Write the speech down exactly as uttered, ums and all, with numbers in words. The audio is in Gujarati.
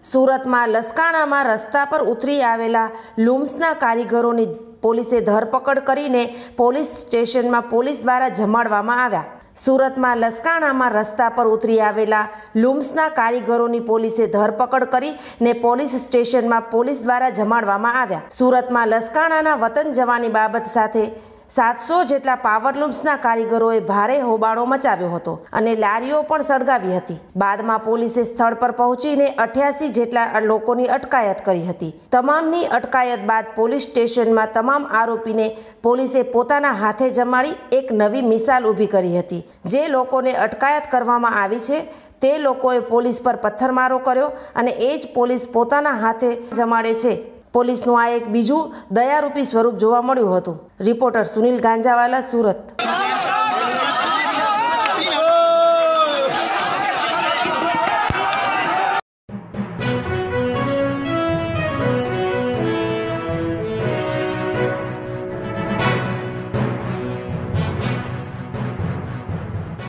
સુરતમાં લસકાણામાં રસ્તા પર ઉતરી આવેલા લૂમ્સના કારીગરોની પોલીસે ધરપકડ કરીને પોલીસ સ્ટેશનમાં પોલીસ દ્વારા જમાડવામાં આવ્યા। સુરતમાં લસકાણામાં રસ્તા પર ઉતરી આવેલા લૂમ્સના કારીગરોની પોલીસે ધરપકડ કરીને પોલીસ સ્ટેશનમાં પોલીસ દ્વારા જમાડવામાં આવ્યા। સુરતમાં લસકાણાના વતન જવાની બાબત સાથે સાતસો જેટલા પાવરલૂમ્સના કારીગરોએ ભારે હોબાળો મચાવ્યો હતો અને લારીઓ પણ સળગાવી હતી। બાદમાં પોલીસે સ્થળ પર પહોંચીને અઠ્યાસી જેટલા લોકોની અટકાયત કરી હતી। તમામની અટકાયત બાદ પોલીસ સ્ટેશનમાં તમામ આરોપીને પોલીસે પોતાના હાથે જમાડી એક નવી મિસાલ ઊભી કરી હતી। જે લોકોને અટકાયત કરવામાં આવી છે તે લોકોએ પોલીસ પર પથ્થરમારો કર્યો અને એ જ પોલીસ પોતાના હાથે જમાડે છે। પોલીસનું આ એક બીજું દયારૂપી સ્વરૂપ જોવા મળ્યું હતું। રિપોર્ટર સુનિલ ગાંજાવાલા, સુરત।